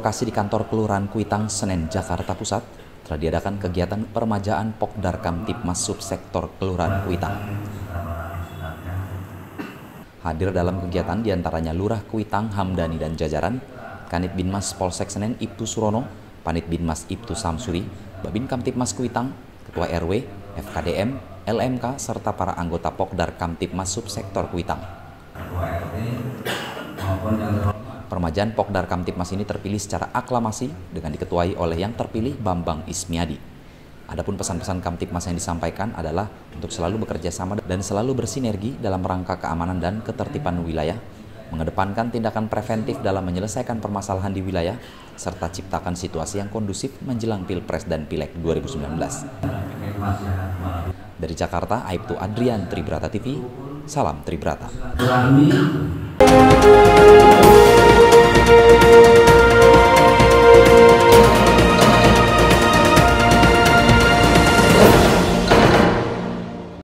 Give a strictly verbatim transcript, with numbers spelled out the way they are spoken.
berlokasi di kantor Kelurahan Kuitang, Senen, Jakarta Pusat, telah diadakan kegiatan permajaan Pokdar Kamtibmas Subsektor Kelurahan Kuitang. Hadir dalam kegiatan diantaranya Lurah Kuitang Hamdani dan jajaran, Kanit Binmas Polsek Senen Ibtu Surono, Panit Binmas Ibtu Samsuri, Babin Kamtibmas Kuitang, Ketua R W, F K D M, L M K, serta para anggota Pokdar Kamtibmas Subsektor Kuitang. Permajaan Pokdar Kamtibmas ini terpilih secara aklamasi dengan diketuai oleh yang terpilih Bambang Ismiadi. Adapun pesan-pesan Kamtibmas yang disampaikan adalah untuk selalu bekerja sama dan selalu bersinergi dalam rangka keamanan dan ketertiban wilayah, mengedepankan tindakan preventif dalam menyelesaikan permasalahan di wilayah, serta ciptakan situasi yang kondusif menjelang Pilpres dan Pileg dua ribu sembilan belas. Dari Jakarta, Aibtu Adrian, Tribrata T V, salam Tribrata.